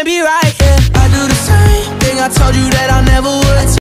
can't be right, yeah. I do the same thing I told you that I never would.